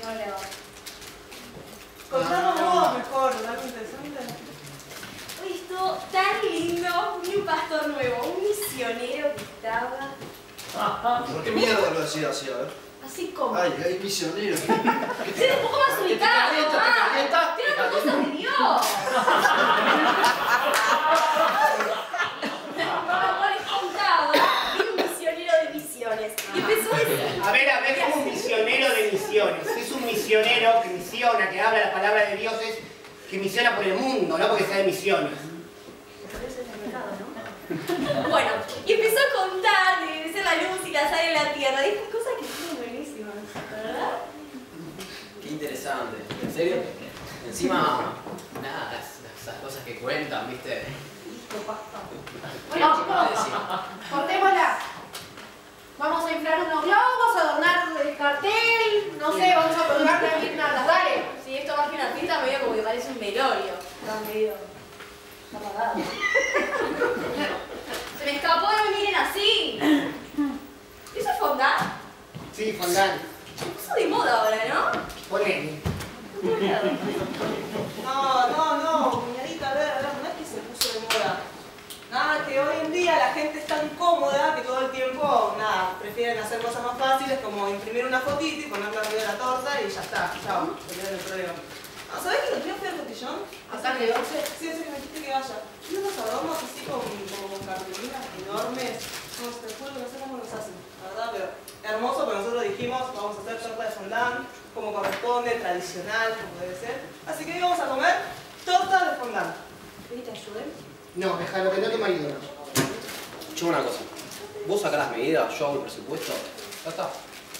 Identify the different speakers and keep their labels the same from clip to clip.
Speaker 1: Hola.
Speaker 2: Contanos vos mejor, algo interesante.
Speaker 1: Hoy estuvo tan lindo. Vi un pastor nuevo, un misionero que estaba...
Speaker 3: ¿Por qué mierda lo decía así, a ver?
Speaker 1: Así como...
Speaker 3: Ay, hay misioneros.
Speaker 1: ¡Sí, un poco más ubicado!
Speaker 3: ¿Te calienta?
Speaker 1: ¡Tiene otras cosas de Dios! Como les contaba, vi un misionero de misiones. Y empezó a decir...
Speaker 4: A ver, como un misionero de misiones. Es un misionero que misiona, que habla la palabra de Dios, que misiona por el mundo, no porque sea de misiones.
Speaker 1: Bueno, y empezó a contar de ser la luz y la sal en la tierra. Dijo cosas que son buenísimas, ¿verdad?
Speaker 5: Qué interesante. ¿En serio? Encima, nada, esas cosas que cuentan, ¿viste?
Speaker 1: Listo, basta.
Speaker 6: Bueno, chicos, cortémosla. Vamos a inflar unos globos, adornar el cartel, no sé, vamos a colgarle a guirnaldas, dale.
Speaker 1: Sí, esto más que una fiesta medio como que parece un velorio. Está medio... está apagado. Se me escapó, no me miren así. ¿Eso es fondant?
Speaker 4: Sí, fondant.
Speaker 1: Se puso de moda ahora, ¿no?
Speaker 4: Ponele.
Speaker 2: No, cuñadita, a ver, no es que se puso de moda. Nada, que hoy en día la gente es tan cómoda que todo el tiempo, nada, prefieren hacer cosas más fáciles como imprimir una fotito y ponerla arriba de la torta y ya está, chao, olvidar el problema. Ah, ¿sabés que el otro día fui al cotillón?
Speaker 6: ¿Acá de 12?
Speaker 2: Sí, eso que me dijiste que vaya. Y unos adornos así con cartulinas enormes. No sé, te juro que no sé cómo los hacen, la verdad, pero hermoso, pero nosotros dijimos, vamos a hacer torta de fondant, como corresponde, tradicional, como debe ser. Así que hoy vamos a comer torta de fondant.
Speaker 1: ¿Querés que te ayude?
Speaker 4: No, déjalo, que no te marido.
Speaker 5: Escuchame una cosa. Vos sacás las medidas, yo hago el presupuesto. Ya está.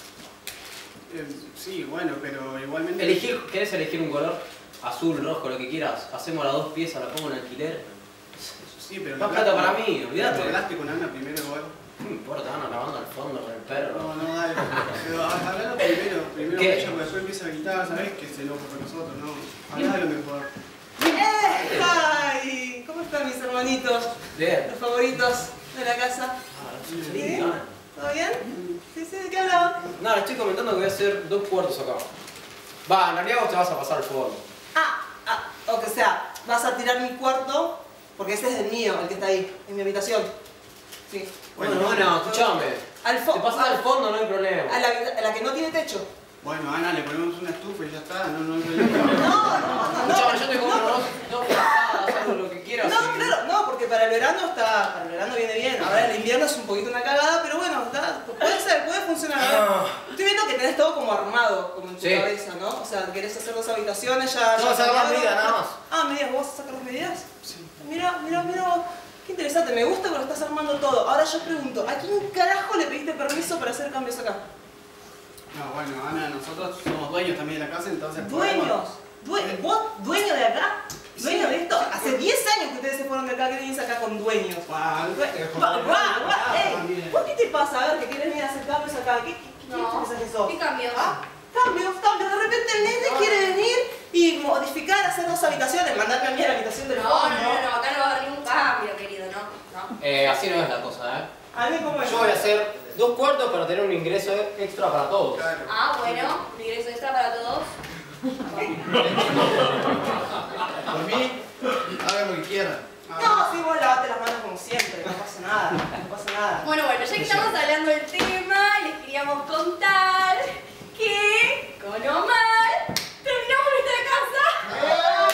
Speaker 7: Sí, bueno, pero igualmente...
Speaker 5: ¿Querés elegir un color? Azul, rojo, lo que quieras. Hacemos las 2 piezas, la pongo en alquiler.
Speaker 7: Sí, pero...
Speaker 5: Más plata para mí, olvídate.
Speaker 7: ¿Hablaste con Ana primero igual?
Speaker 5: No me importa, van lavando al fondo con el perro.
Speaker 7: No, dale. Pero hablalo primero
Speaker 5: ¿Qué?
Speaker 7: con ella, porque después empieza a gritar, ¿sabés? Que se enoja con nosotros, ¿no? Hablalo mejor.
Speaker 2: ¡Ay! ¿Cómo están mis hermanitos?
Speaker 5: Bien.
Speaker 2: Los favoritos de la casa.
Speaker 5: ¿Sí?
Speaker 2: ¿Todo bien? Sí, ¿de qué hablaba?
Speaker 5: No, le estoy comentando que voy a hacer 2 cuartos acá. Va, en realidad vos te vas a pasar al fondo.
Speaker 2: O sea, vas a tirar mi cuarto, porque ese es el mío, el que está ahí, en mi habitación. Sí.
Speaker 5: Bueno, escuchame. Te pasas al fondo, no hay problema.
Speaker 2: A la que no tiene techo.
Speaker 7: Bueno, Ana, le ponemos una estufa y ya está, no hay problema.
Speaker 2: No.
Speaker 5: Escuchame, yo te compro dos frazadas, algo lo que quieras.
Speaker 2: No, claro, no, porque para el verano viene bien. Ahora el invierno es un poquito una cagada, pero bueno, puede ser, puede funcionar. Estoy viendo que tenés todo como armado, como en tu cabeza, ¿no? O sea, querés hacer 2 habitaciones, ya...
Speaker 5: No, sacar las medidas nada más.
Speaker 2: medidas, ¿vos vas a sacar las medidas?
Speaker 7: Sí.
Speaker 2: Mira vos. Qué interesante, me gusta que lo estás armando todo. Ahora yo pregunto, ¿a quién carajo le pediste permiso para hacer cambios acá?
Speaker 7: No, bueno, Ana, nosotros somos dueños también de la casa, entonces...
Speaker 2: ¿Dueños? ¿Vos dueño de acá? ¿Dueño de esto? Hace 10 años que ustedes se fueron de acá, ¿qué venís acá con dueños? ¿Vos qué te pasa? A ver, que querés venir a hacer cambios acá. ¿Qué pensás que sos?
Speaker 1: ¿Qué cambios?
Speaker 2: Cambios. De repente el nene quiere venir y modificar, hacer 2 habitaciones, mandar cambiar la habitación del fondo.
Speaker 1: No, acá no va a haber ningún cambio, querido, no.
Speaker 5: Así no es la cosa, ¿eh?
Speaker 2: A mí cómo es.
Speaker 5: Yo voy a hacer 2 cuartos para tener un ingreso extra para todos.
Speaker 7: Claro.
Speaker 1: Bueno, un ingreso extra para todos.
Speaker 3: Por mí, hagan lo que quieran.
Speaker 2: No, sí, vos lavate las manos como siempre, no pasa nada.
Speaker 1: Bueno, ya que estamos hablando del tema, les queríamos contar que con Omar terminamos nuestra casa.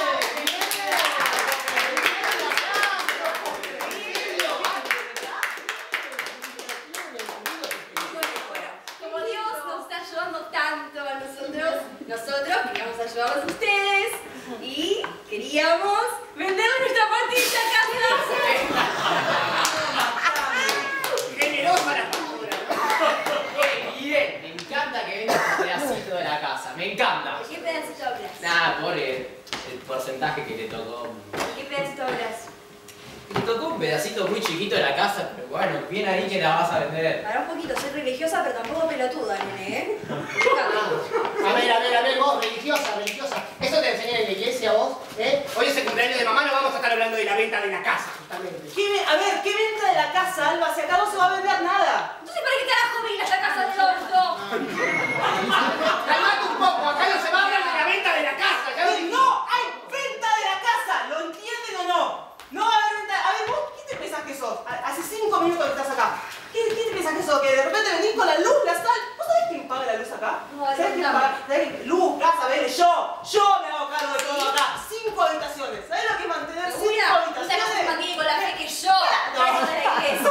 Speaker 1: Como Dios nos está ayudando tanto a nosotros queríamos ayudarlos a ustedes y queríamos venderle nuestra patita
Speaker 4: Generosa la factura.
Speaker 5: Bien, me encanta que vendas un pedacito de la casa, me encanta.
Speaker 1: ¿De qué pedacito hablas?
Speaker 5: Nada, por el porcentaje que te tocó.
Speaker 1: ¿De qué pedacito hablas?
Speaker 5: Te tocó un pedacito muy chiquito de la casa, pero bueno, bien ahí que la vas a vender.
Speaker 1: Para un poquito, soy religiosa, pero tampoco pelotuda, nene, ¿eh?
Speaker 4: A ver, vos, religiosa. ¿Eso te enseñan en la iglesia vos? Hoy es el cumpleaños de mamá, no vamos a estar hablando de la venta de la casa, justamente.
Speaker 2: ¿Qué venta de la casa, Alba? Si acá no se va a vender nada.
Speaker 1: Entonces, ¿para qué carajo venís a esta casa del orto?
Speaker 4: Calmate un poco, acá
Speaker 1: No,
Speaker 2: ¿Sabes qué
Speaker 1: contame.
Speaker 2: pasa? ¿Sabes qué? Luz, casa, vele, yo me hago cargo de todo acá. 5 habitaciones. ¿Sabes lo que es mantener 5
Speaker 1: ¿Segura? ¿Esta casa se
Speaker 2: habitaciones?
Speaker 1: mantiene con la fe que yo traigo de la iglesia?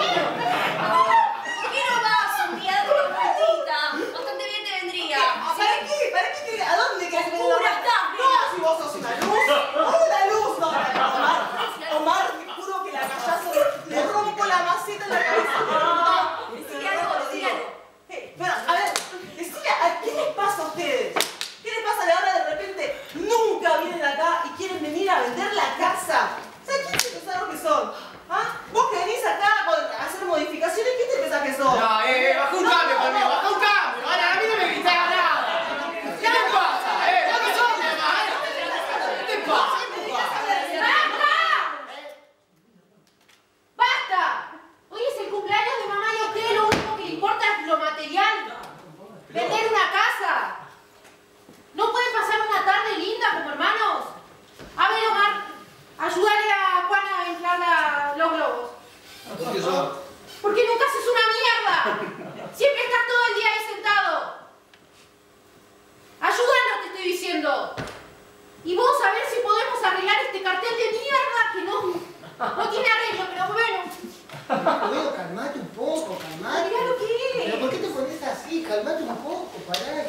Speaker 1: ¿Por qué no vas un día de una vueltita? Bastante bien te vendría.
Speaker 2: ¿Para qué? ¿Para qué querés? ¿A dónde querés venir?
Speaker 1: Oscura estás,
Speaker 2: No,
Speaker 1: nena.
Speaker 2: si vos sos una luz. ¡Una luz! No, Omar, te juro que la callazo le rompo la maceta en la cabeza.
Speaker 1: Decile algo, decile algo.
Speaker 2: Pero, a ver, decile, ¿qué les pasa a ustedes? ¿Qué les pasa de ahora de repente? Nunca vienen acá y quieren venir a vender la casa. ¿Sabes quién se pensaron que son? ¿Ah? Vos que venís acá a hacer modificaciones, ¿qué te pensás que son?
Speaker 4: No, baja un cambio conmigo, baja un cambio. Ahora, a mí no me gritas nada. ¿Qué te pasa? ¿Vos qué sos, mamá? ¿Qué te pasa?
Speaker 6: ¡Basta! Hoy es el cumpleaños de mamá y a usted lo único que le importa es lo material. Vender una casa. ¿No pueden pasar una tarde linda como hermanos? A ver, Omar, ayúdale a Juana a inflar los globos.
Speaker 3: ¿Por qué son?
Speaker 6: Porque nunca haces una mierda. Siempre estás todo el día ahí sentado. Ayúdalo, te estoy diciendo. Y vos a ver si podemos arreglar este cartel de mierda que no tiene arreglo, pero bueno.
Speaker 4: Bueno, calmate un poco, calmate.
Speaker 6: Mirá lo que es.
Speaker 4: ¿Pero por qué te pones así? Calmate un poco, pará.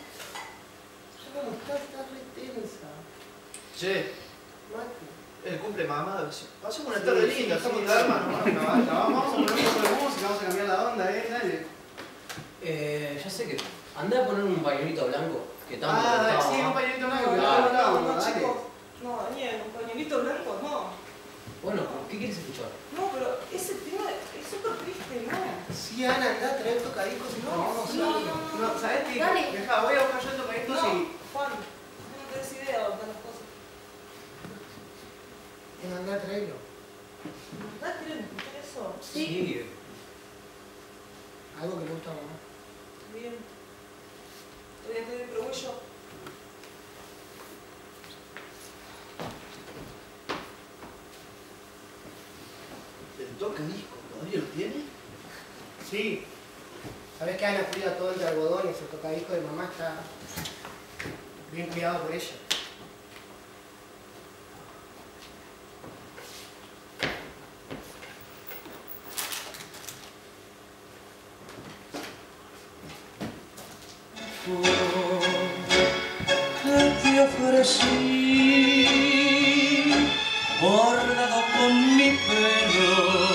Speaker 4: Estás re tensa.
Speaker 3: Che,
Speaker 4: Mate.
Speaker 3: el cumple mamá. Pasemos una tarde linda, estamos de hermanos.
Speaker 7: Vamos a poner un poco de música, vamos a cambiar la onda, dale.
Speaker 5: Ya sé que andá a poner un pañuelito blanco que tanto te
Speaker 7: Ah,
Speaker 5: gustaba,
Speaker 7: sí,
Speaker 5: ¿no?
Speaker 7: un pañuelito blanco, que
Speaker 2: No,
Speaker 7: no
Speaker 2: no,
Speaker 7: hablábamos,
Speaker 2: no,
Speaker 7: dale.
Speaker 2: chicos. No, Daniel, un pañuelito blanco, no.
Speaker 5: Bueno, ¿qué quieres escuchar?
Speaker 2: No, pero ese tema es súper triste, ¿no?
Speaker 4: Sí, Ana, andá a traer tocadiscos y vamos a
Speaker 7: No, ¿sabes qué?
Speaker 6: Dale.
Speaker 7: Deja, voy a buscar yo el tocadiscos
Speaker 2: No,
Speaker 7: y...
Speaker 2: Juan, no tenés idea de las cosas.
Speaker 4: Andá a traerlo.
Speaker 2: ¿Verdad quieren escuchar eso?
Speaker 5: Sí.
Speaker 4: Algo que le gusta a mamá.
Speaker 2: Bien. Está bien, pero voy yo.
Speaker 3: ¿El tocadisco todavía lo tiene?
Speaker 4: Sí. ¿Sabés que Ana cuida todo entre algodones? El tocadisco de mamá está bien cuidado por ella.
Speaker 8: Te ofrecí bordado con mi pelo,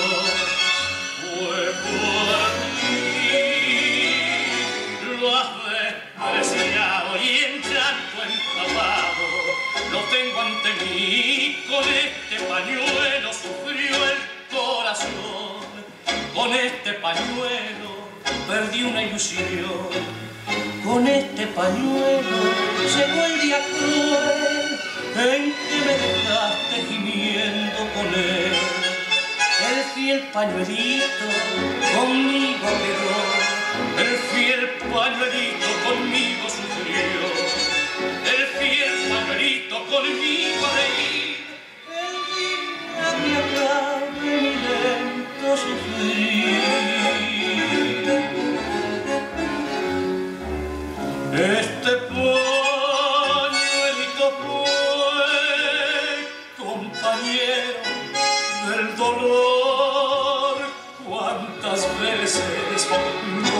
Speaker 8: fue por ti, lo has despreciado y en llanto empapado lo tengo ante mí. Con este pañuelo sufrió el corazón, con este pañuelo perdí una ilusión. Con este pañuelo llegó el día cruel en que me dejaste gimiendo con él. El fiel pañuelito conmigo quedó, el fiel pañuelito conmigo sufrió, el fiel pañuelito conmigo reí. El día que acabe mi lento sufrir. Este pañuelito fue compañero del dolor. Cuántas veces